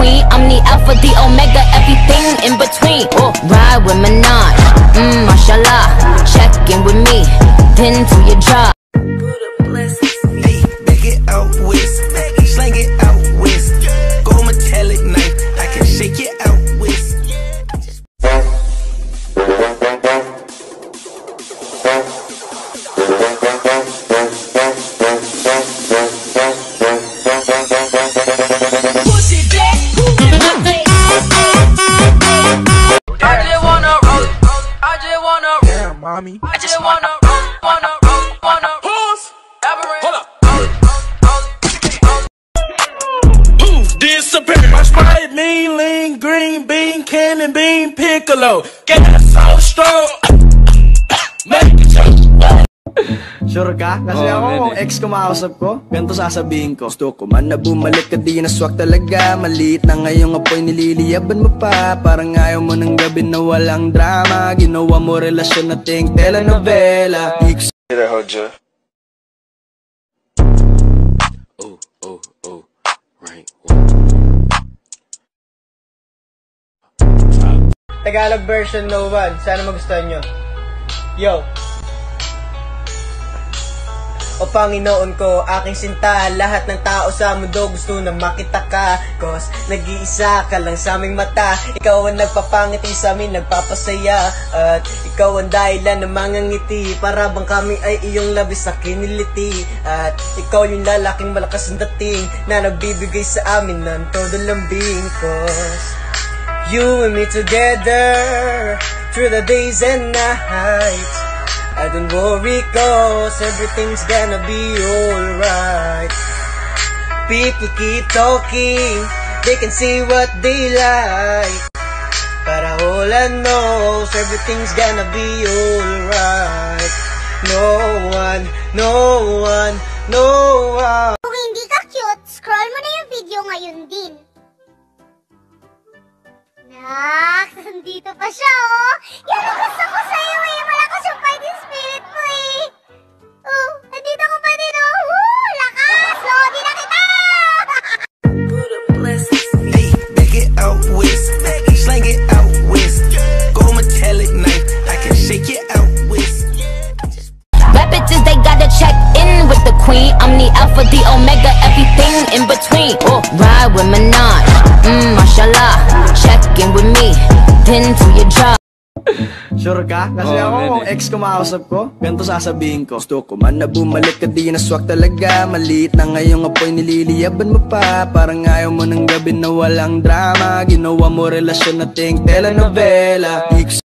queen. I'm the alpha, the omega, everything in between. Oh, ride with Minaj, mashallah. Check in with me, then do your job. Hey, back it out west, slang it out west. Go metallic knife, I can shake it out west. Mommy, I just wanna pause. Hold up. Disappear. My Sprite, mean, lean, green bean, cannon bean, piccolo. Gas so strong. Make it so. Sure ka? Kasi ako, kung ex kumausap ko, ganito sasabihin ko. Gusto ko man na bumalik ka, di naswak talaga. Maliit na ngayong apoy, nililiyaban mo pa. Parang ayaw mo ng gabi na walang drama. Ginawa mo relasyon na ting telenovela. That Hodja. Right. Tagalog version no one. Sana magustuhan nyo. Yo. O Panginoon ko, aking sinta, lahat ng tao sa mundo gusto na makita ka. Cause nag-iisa ka lang sa aming mata. Ikaw ang nagpapangiti sa amin, nagpapasaya. At ikaw ang dahilan ng mga ngiti, para bang kami ay iyong labis na kiniliti. At ikaw yung lalaking malakas ang dating, na nagbibigay sa amin ng todo lambing. Cause you and me together through the days and nights. I don't worry cause everything's gonna be alright. People keep talking, they can see what they like. But all I know is everything's gonna be alright. No one. Kung hindi ka cute, scroll mo na yung video ngayon din. Nak, nandito pa siya, oh! Yan ang gusto ko sa'yo, eh! Malakas yung fighting spirit mo, eh! Oh, nandito ko pa din, oh! Lakas! Oh, di na kita! Hey, back it out west, slang it out west. Go metallic knife, I can shake it out west. Rap bitches, they gotta check in with the queen. I'm the alpha, the omega, everything in between. Oh, ride with Minaj, mashallah. Check in with me, then do your job. Sure ka? Kasi ako, kung ex kumausap ko, ganito sasabihin ko. Gusto ko man na bumalik ka, di naswak talaga. Maliit na ngayong apoy, nililiyaban mo pa. Parang ayaw mo ng gabi na walang drama. Ginawa mo relasyon na ting telenovela.